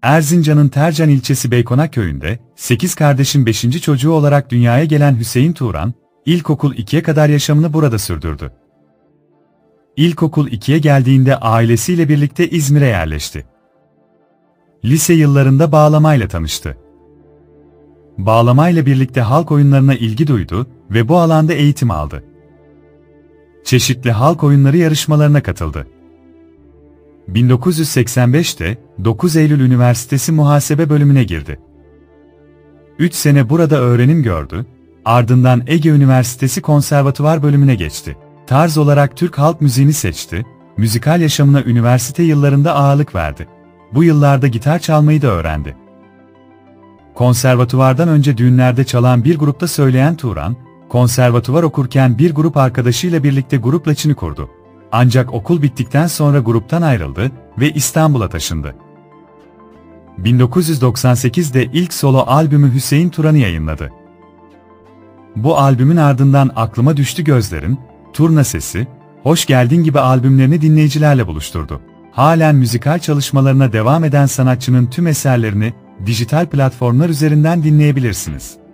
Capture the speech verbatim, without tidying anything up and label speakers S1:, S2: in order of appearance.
S1: Erzincan'ın Tercan ilçesi Beykonak köyünde, sekiz kardeşin beşinci çocuğu olarak dünyaya gelen Hüseyin Turan, ilkokul ikiye kadar yaşamını burada sürdürdü. İlkokul ikiye geldiğinde ailesiyle birlikte İzmir'e yerleşti. Lise yıllarında bağlamayla tanıştı. Bağlamayla birlikte halk oyunlarına ilgi duydu ve bu alanda eğitim aldı. Çeşitli halk oyunları yarışmalarına katıldı. bin dokuz yüz seksen beşte dokuz Eylül Üniversitesi Muhasebe bölümüne girdi. üç sene burada öğrenim gördü, ardından Ege Üniversitesi Konservatuvar bölümüne geçti. Tarz olarak Türk halk müziğini seçti, müzikal yaşamına üniversite yıllarında ağırlık verdi. Bu yıllarda gitar çalmayı da öğrendi. Konservatuvardan önce düğünlerde çalan bir grupta söyleyen Turan, konservatuvar okurken bir grup arkadaşıyla birlikte grup Laçin'i kurdu. Ancak okul bittikten sonra gruptan ayrıldı ve İstanbul'a taşındı. bin dokuz yüz doksan sekizde ilk solo albümü Hüseyin Turan'ı yayınladı. Bu albümün ardından Aklıma Düştü Gözlerim, Turna Sesi, Hoş Geldin gibi albümlerini dinleyicilerle buluşturdu. Halen müzikal çalışmalarına devam eden sanatçının tüm eserlerini dijital platformlar üzerinden dinleyebilirsiniz.